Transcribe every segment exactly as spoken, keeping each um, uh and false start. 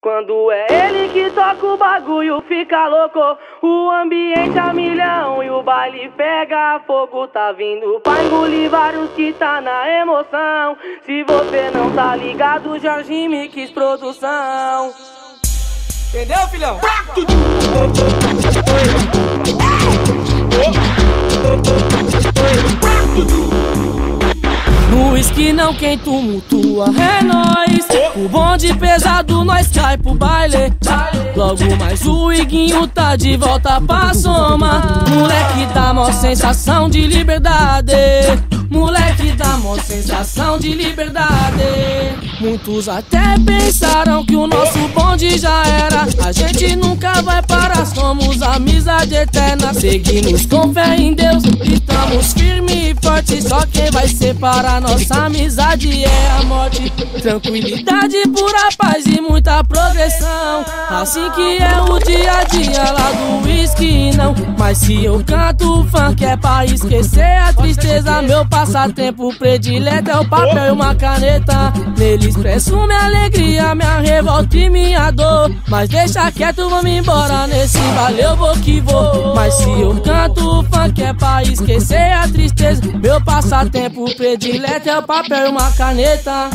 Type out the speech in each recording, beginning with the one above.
Quando é ele que toca o bagulho fica louco, o ambiente a milhão e o baile pega fogo. Tá vindo pra engolir vários que tá na emoção. Se você não tá ligado, Jorge Mix Produção. Entendeu, filhão? No uísque não quem tumultua é nóis. O bonde pesado nós cai pro baile. Logo mais o Iguinho tá de volta pra soma. Moleque dá mó sensação de liberdade. Moleque dá mó sensação de liberdade. Muitos até pensaram que o nosso bonde já era. A gente nunca vai parar, somos amizade eterna. Seguimos com fé em Deus, estamos firme e forte. Só quem vai separar nossa amizade é a morte. Tranquilidade, pura paz e muita progressão. Assim que é o dia a dia lá do uísque não. Mas se eu canto funk é pra esquecer a tristeza. Meu passatempo predileto é o papel e uma caneta. Nele expresso minha alegria, minha revolta e minha dor. Mas deixa quieto, vamos embora nesse valeu, vou que vou. Mas se eu canto funk é pra esquecer a tristeza. Meu passatempo predileto é o papel e uma caneta.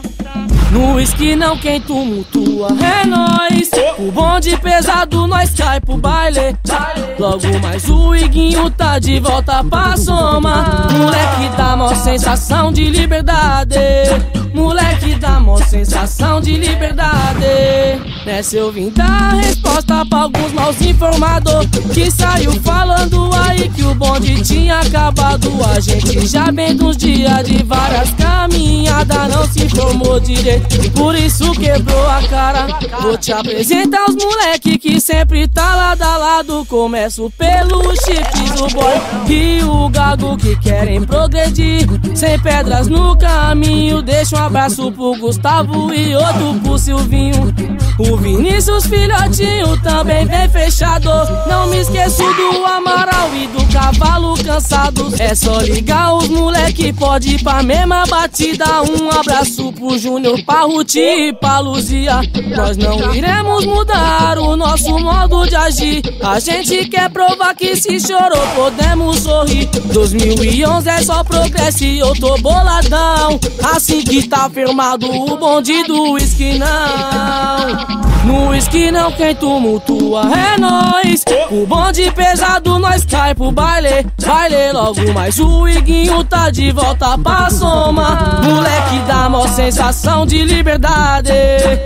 No uísque não quem tumultua é nóis. O bonde pesado nós cai pro baile. Logo mais o Iguinho tá de volta pra soma. Moleque dá mó sensação de liberdade. Moleque dá mó sensação de liberdade. Nessa eu vim dar resposta pra alguns maus informados que saiu falando aí que o bonde tinha acabado. A gente já vem dos dias de várias caminhadas, não se informou direito, por isso quebrou a cara. Vou te apresentar os moleque que sempre tá lado a lado. Começo pelo Chips, o boy e o Gago que querem progredir. Sem pedras no caminho, deixa um abraço pro Gustavo e outro pro Silvinho. O Vinícius filhotinho também vem fechado. Não me esqueço do Amaral e do Cavalo Cansado. É só ligar os moleque, pode ir pra mesma batida. Um abraço pro Júnior, pra Ruth e pra Luzia. Nós não iremos mudar o nosso modo de agir. A gente quer provar que se chorou podemos sorrir. dois mil e onze é só progresso e eu tô boladão. Assim que tá firmado o bonde do uísque não. No uísque não quem tumultua é nóis. O bonde pesado nós cai pro baile. Baile logo mais o Iguinho tá de volta pra soma. Moleque dá mó sensação de liberdade.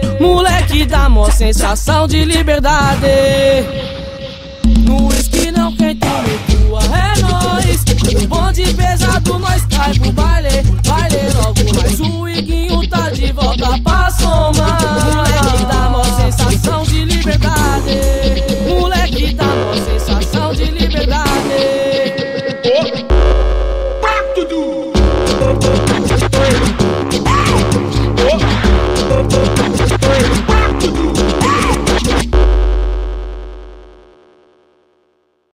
Moleque dá mó sensação de liberdade. No uísque não